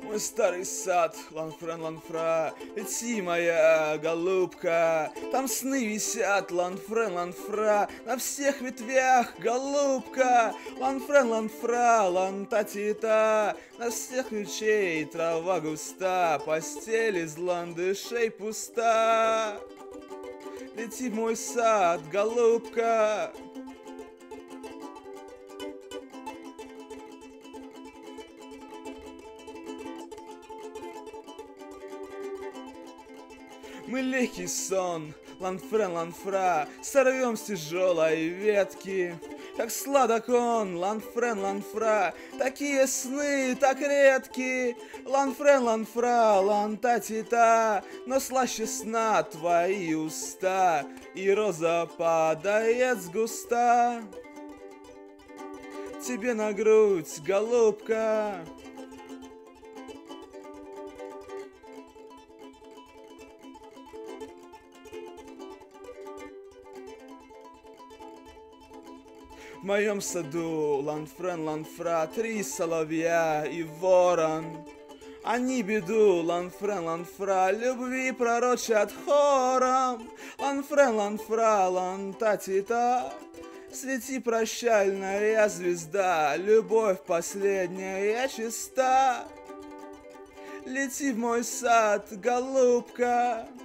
Мой старый сад, ланфрен, ланфра, лети, моя голубка. Там сны висят, ланфрен, ланфра, на всех ветвях, голубка. Ланфрен, ланфра, лантатита, на всех ключей трава густа, постель из ландышей пуста. Лети в мой сад, голубка. Мы легкий сон, ланфрен, ланфра, сорвем с тяжелой ветки. Как сладок он, ланфрен, ланфра, такие сны так редки. Ланфрен, ланфра, лантатита, но слаще сна твои уста, и роза падает с густа тебе на грудь, голубка. В моем саду, ланфрен, ланфра, 3 соловья и ворон. Они беду, ланфрен, ланфра, любви пророчат хором. Ланфрен, ланфра, лантатита, свети прощальная звезда, любовь последняя чиста. Лети в мой сад, голубка.